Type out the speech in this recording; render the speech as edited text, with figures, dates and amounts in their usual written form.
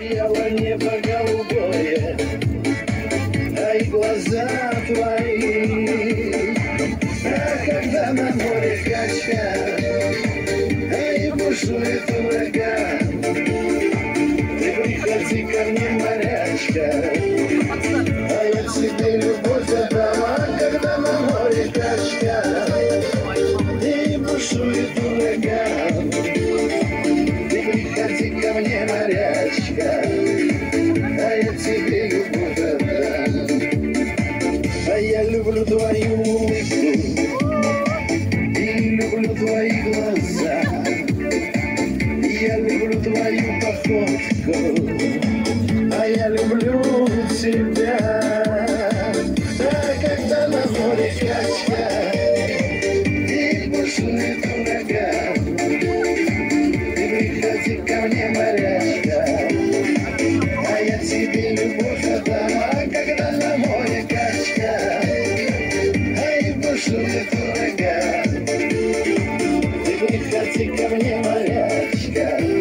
сияло небо голубое, а и глаза твои. А когда на море качка, а и бушует ураган, ты приходи ко мне, морячка, а я тебе любовь отдам. А когда на море качка, и бушует ураган, ты приходи ко мне, морячка, а я тебе любовь отдам. А я люблю твою улыбку и люблю твои глаза. Я люблю твою походку, а я люблю тебя. А когда на море качка и бушует ураган, ты приходи ко мне, морячка, а я тебе любовь отдам. А когда на море качка, а и бушует ураган, ты приходи ко мне, морячка.